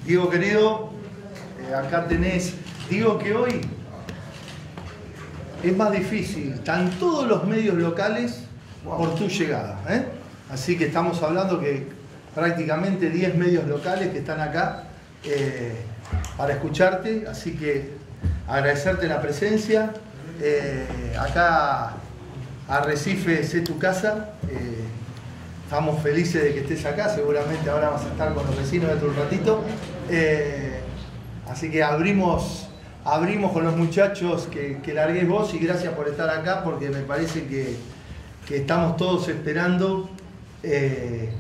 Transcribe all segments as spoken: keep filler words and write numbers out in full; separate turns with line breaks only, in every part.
Diego querido, eh, acá tenés, digo que hoy es más difícil, están todos los medios locales por tu llegada, ¿eh? Así que estamos hablando que prácticamente diez medios locales que están acá eh, para escucharte, así que agradecerte la presencia. Eh, acá Arrecifes es tu casa, eh, estamos felices de que estés acá, seguramente ahora vas a estar con los vecinos dentro de un ratito. Eh, así que abrimos, abrimos con los muchachos que, que largués vos, y gracias por estar acá, porque me parece que, que estamos todos esperando eh,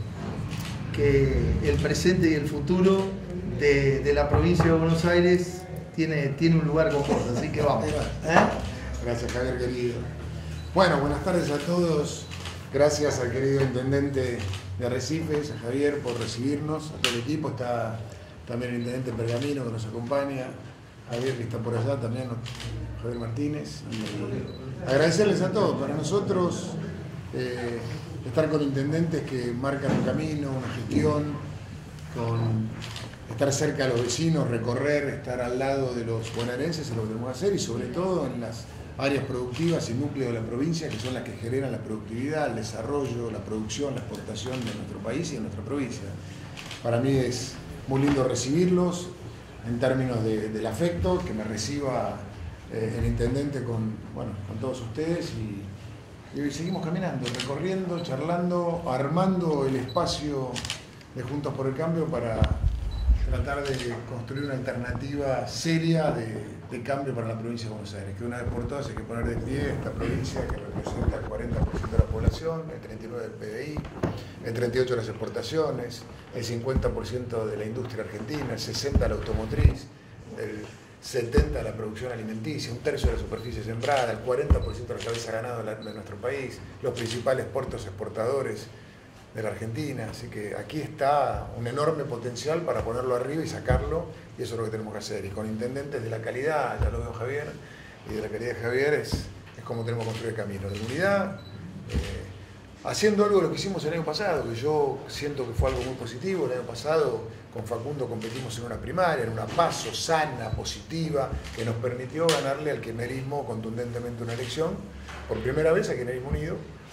que el presente y el futuro de, de la provincia de Buenos Aires tiene, tiene un lugar conforto, así que vamos. ¿Eh?
Gracias, Javier, querido. Bueno, buenas tardes a todos. Gracias al querido intendente de Arrecifes, a Javier, por recibirnos, a todo el equipo. Está también el intendente Pergamino que nos acompaña, Javier que está por allá también, Javier Martínez. Y agradecerles a todos. Para nosotros, eh, estar con intendentes que marcan un camino, una gestión, con estar cerca de los vecinos, recorrer, estar al lado de los bonaerenses es lo que tenemos que hacer, y sobre todo en las áreas productivas y núcleos de la provincia, que son las que generan la productividad, el desarrollo, la producción, la exportación de nuestro país y de nuestra provincia. Para mí es muy lindo recibirlos en términos de, del afecto, que me reciba eh, el intendente con, bueno, con todos ustedes, y, y seguimos caminando, recorriendo, charlando, armando el espacio de Juntos por el Cambio para tratar de construir una alternativa seria de, de cambio para la provincia de Buenos Aires, que una vez por todas hay que poner de pie esta provincia que representa el cuarenta por ciento de la población, el treinta y nueve por ciento del P B I, el treinta y ocho por ciento de las exportaciones, el cincuenta por ciento de la industria argentina, el sesenta por ciento de la automotriz, el setenta por ciento de la producción alimenticia, un tercio de la superficie sembrada, el cuarenta por ciento de la cabeza ganado de nuestro país, los principales puertos exportadores de la Argentina, así que aquí está un enorme potencial para ponerlo arriba y sacarlo, y eso es lo que tenemos que hacer. Y con intendentes de la calidad, ya lo veo Javier, y de la calidad de Javier es, es como tenemos que construir el camino, de unidad, eh, haciendo algo de lo que hicimos el año pasado, que yo siento que fue algo muy positivo. El año pasado con Facundo competimos en una primaria, en una PASO sana, positiva, que nos permitió ganarle al kirchnerismo contundentemente una elección, por primera vez a Kirchnerismo Unido.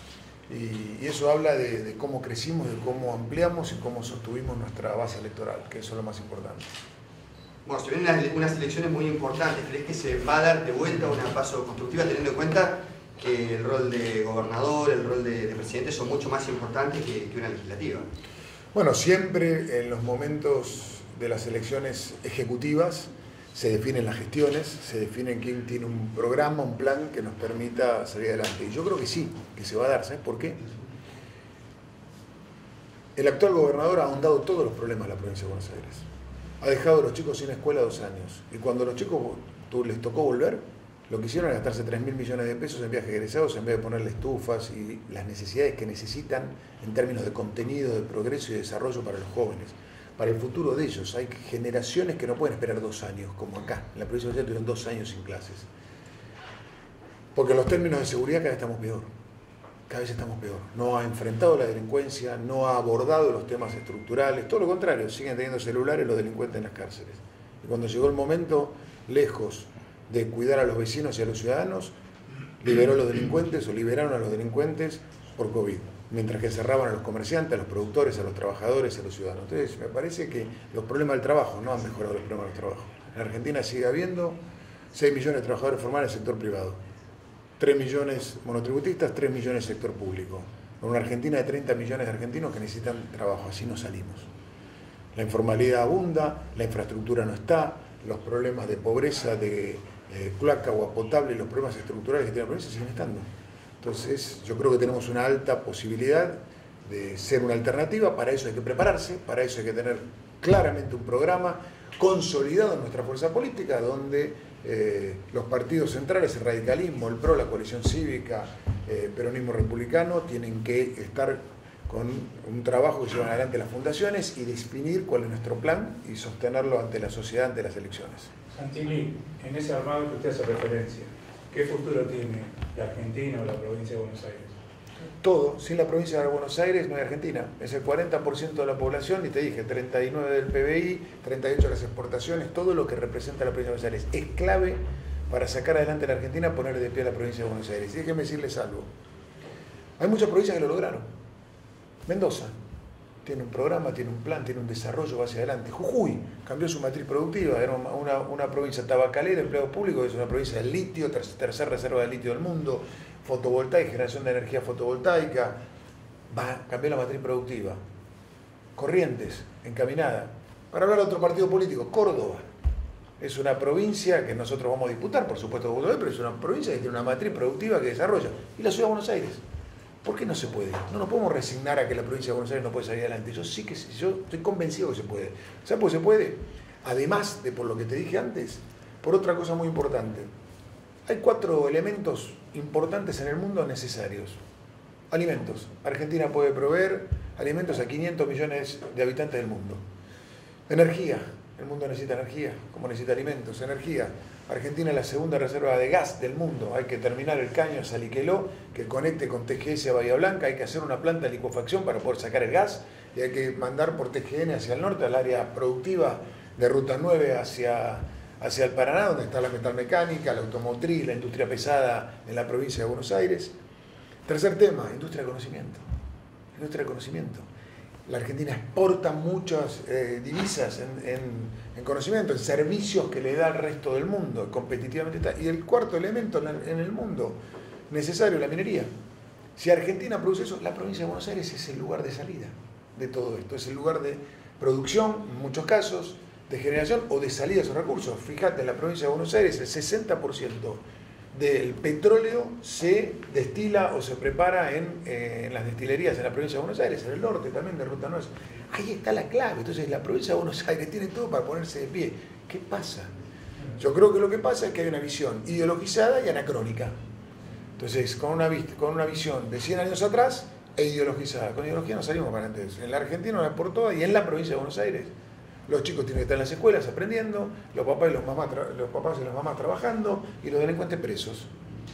Y eso habla de, de cómo crecimos, de cómo ampliamos y cómo sostuvimos nuestra base electoral, que eso es lo más importante.
Bueno, se vienen unas, unas elecciones muy importantes. ¿Crees que se va a dar de vuelta una paso constructiva, teniendo en cuenta que el rol de gobernador, el rol de, de presidente son mucho más importantes que, que una legislativa?
Bueno, siempre en los momentos de las elecciones ejecutivas se definen las gestiones, se definen quién tiene un programa, un plan que nos permita salir adelante. Y yo creo que sí, que se va a dar. ¿Sabes por qué? El actual gobernador ha ahondado todos los problemas de la provincia de Buenos Aires. Ha dejado a los chicos sin escuela dos años. Y cuando a los chicos les tocó volver, lo que hicieron es gastarse tres mil millones de pesos en viajes egresados en vez de ponerle estufas y las necesidades que necesitan en términos de contenido, de progreso y de desarrollo para los jóvenes, para el futuro de ellos. Hay generaciones que no pueden esperar dos años, como acá. En la provincia de Buenos Aires tuvieron dos años sin clases. Porque en los términos de seguridad cada vez estamos peor. Cada vez estamos peor. No ha enfrentado la delincuencia, no ha abordado los temas estructurales, todo lo contrario, siguen teniendo celulares los delincuentes en las cárceles. Y cuando llegó el momento, lejos de cuidar a los vecinos y a los ciudadanos, liberó a los delincuentes o liberaron a los delincuentes por COVID. Mientras que cerraban a los comerciantes, a los productores, a los trabajadores, a los ciudadanos. Entonces, me parece que los problemas del trabajo no han mejorado los problemas del trabajo. En Argentina sigue habiendo seis millones de trabajadores formales en el sector privado, tres millones monotributistas, tres millones en el sector público. En una Argentina de treinta millones de argentinos que necesitan trabajo, así no salimos. La informalidad abunda, la infraestructura no está, los problemas de pobreza, de eh, cloaca, agua potable y los problemas estructurales que tiene la provincia siguen estando. Entonces, yo creo que tenemos una alta posibilidad de ser una alternativa. Para eso hay que prepararse, para eso hay que tener claramente un programa consolidado en nuestra fuerza política, donde eh, los partidos centrales, el radicalismo, el P R O, la coalición cívica, eh, peronismo republicano, tienen que estar con un trabajo que llevan adelante las fundaciones y definir cuál es nuestro plan y sostenerlo ante la sociedad, ante las elecciones.
Santilli, en ese armado que usted hace referencia, ¿qué futuro tiene la Argentina o la provincia de Buenos Aires?
todo. Sin la provincia de Buenos Aires no hay Argentina. Es el cuarenta por ciento de la población y te dije, treinta y nueve del P B I, treinta y ocho de las exportaciones, todo lo que representa la provincia de Buenos Aires. Es clave para sacar adelante la Argentina, poner de pie a la provincia de Buenos Aires. Y déjenme decirles algo. Hay muchas provincias que lo lograron. Mendoza tiene un programa, tiene un plan, tiene un desarrollo, va hacia adelante. Jujuy cambió su matriz productiva, era una, una provincia tabacalera, empleado público, es una provincia de litio, ter tercera reserva de litio del mundo, fotovoltaica, generación de energía fotovoltaica, va, cambió la matriz productiva. Corrientes, encaminada. Para hablar de otro partido político, Córdoba. Es una provincia que nosotros vamos a disputar, por supuesto, pero es una provincia que tiene una matriz productiva que desarrolla. Y la ciudad de Buenos Aires. ¿Por qué no se puede? No nos podemos resignar a que la provincia de Buenos Aires no puede salir adelante. Yo sí que yo estoy convencido que se puede. ¿Sabes por qué se puede? Además de por lo que te dije antes, por otra cosa muy importante. Hay cuatro elementos importantes en el mundo necesarios. Alimentos. Argentina puede proveer alimentos a quinientos millones de habitantes del mundo. Energía. El mundo necesita energía, como necesita alimentos. Energía. Argentina es la segunda reserva de gas del mundo. Hay que terminar el caño de Saliqueló, que conecte con T G S a Bahía Blanca. Hay que hacer una planta de licuefacción para poder sacar el gas. Y hay que mandar por T G N hacia el norte, al área productiva de Ruta nueve hacia, hacia el Paraná, donde está la metalmecánica, la automotriz, la industria pesada en la provincia de Buenos Aires. Tercer tema, industria de conocimiento. Industria de conocimiento. La Argentina exporta muchas eh, divisas en, en, en conocimiento, en servicios que le da al resto del mundo, competitivamente está. Y el cuarto elemento en el mundo necesario, la minería. Si Argentina produce eso, la provincia de Buenos Aires es el lugar de salida de todo esto, es el lugar de producción, en muchos casos, de generación o de salida de esos recursos. Fíjate, en la provincia de Buenos Aires el sesenta por ciento del petróleo se destila o se prepara en, eh, en las destilerías en la provincia de Buenos Aires, en el norte también de Ruta nueve. Ahí está la clave. Entonces la provincia de Buenos Aires tiene todo para ponerse de pie. ¿Qué pasa? Yo creo que lo que pasa es que hay una visión ideologizada y anacrónica. Entonces, con una, con una visión de cien años atrás e ideologizada. Con ideología no salimos para antes. En la Argentina no es por todas y en la provincia de Buenos Aires. Los chicos tienen que estar en las escuelas aprendiendo, los papás y, los mamás los papás y las mamás trabajando y los delincuentes presos.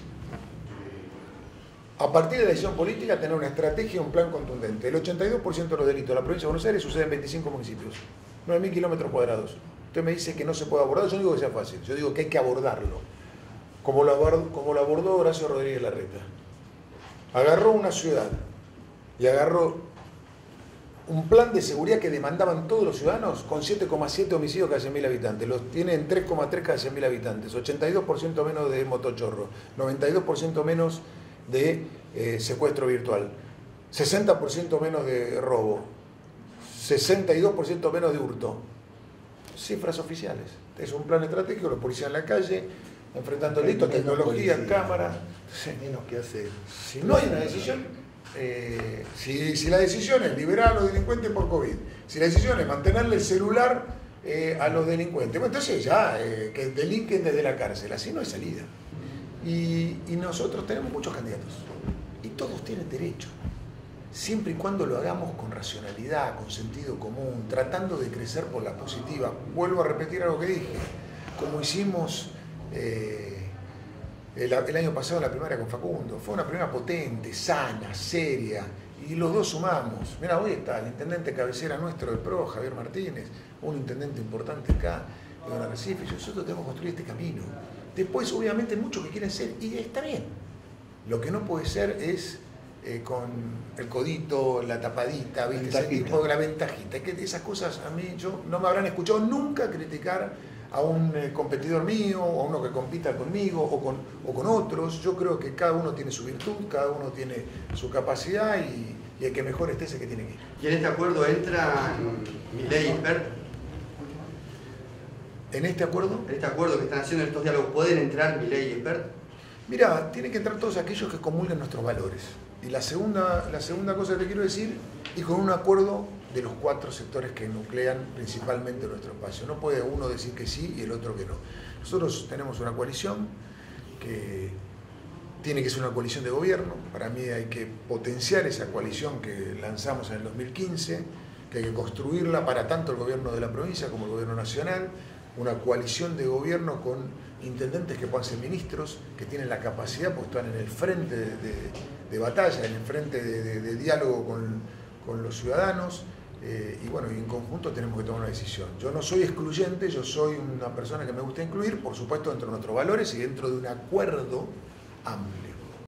A partir de la decisión política, tener una estrategia y un plan contundente. El ochenta y dos por ciento de los delitos de la provincia de Buenos Aires suceden en veinticinco municipios, nueve mil kilómetros cuadrados. Usted me dice que no se puede abordar, yo no digo que sea fácil, yo digo que hay que abordarlo. Como lo abordó, como lo abordó Horacio Rodríguez Larreta. Agarró una ciudad y agarró un plan de seguridad que demandaban todos los ciudadanos con siete coma siete homicidios cada cien mil habitantes. Los tienen tres coma tres cada cien mil habitantes, ochenta y dos por ciento menos de motochorro, noventa y dos por ciento menos de eh, secuestro virtual, sesenta por ciento menos de robo, sesenta y dos por ciento menos de hurto. Cifras oficiales. Es un plan estratégico, los policías en la calle, enfrentando el delito, tecnología, policía, cámara. Sí.
Menos que hace.
Si no hay una decisión... Eh, si, si la decisión es liberar a los delincuentes por COVID, si la decisión es mantenerle el celular eh, a los delincuentes, bueno, entonces ya, eh, que delinquen desde la cárcel, así no hay salida. Y, y nosotros tenemos muchos candidatos, y todos tienen derecho, siempre y cuando lo hagamos con racionalidad, con sentido común, tratando de crecer por la positiva. Vuelvo a repetir algo que dije, como hicimos... Eh, El, el año pasado en la primaria con Facundo, fue una primera potente, sana, seria, y los dos sumamos. Mira, hoy está el intendente cabecera nuestro del P R O, Javier Martínez, un intendente importante acá, de Don Arrecife, y nosotros tenemos que construir este camino. Después, obviamente, muchos que quieren ser, y está bien. Lo que no puede ser es eh, con el codito, la tapadita, ¿viste? Ese tipo de la ventajita. Es que esas cosas a mí, yo no me habrán escuchado nunca criticar a un eh, competidor mío, o a uno que compita conmigo, o con, o con otros. Yo creo que cada uno tiene su virtud, cada uno tiene su capacidad, y, y el que mejor esté es el que tiene que ir.
¿Y en este acuerdo entra Milei y Espert?
¿En este acuerdo?
¿En este acuerdo que están haciendo estos diálogos, pueden entrar Milei y Espert?
Mira, tienen que entrar todos aquellos que comulguen nuestros valores. Y la segunda, la segunda cosa que te quiero decir, y con un acuerdo de los cuatro sectores que nuclean principalmente nuestro espacio. No puede uno decir que sí y el otro que no. Nosotros tenemos una coalición que tiene que ser una coalición de gobierno. Para mí hay que potenciar esa coalición que lanzamos en el dos mil quince, que hay que construirla para tanto el gobierno de la provincia como el gobierno nacional. una coalición de gobierno con intendentes que puedan ser ministros, que tienen la capacidad, pues están en el frente de, de, de batalla, en el frente de, de, de diálogo con, con los ciudadanos, eh, y bueno, y en conjunto tenemos que tomar una decisión. Yo no soy excluyente, yo soy una persona que me gusta incluir, por supuesto dentro de nuestros valores y dentro de un acuerdo amplio.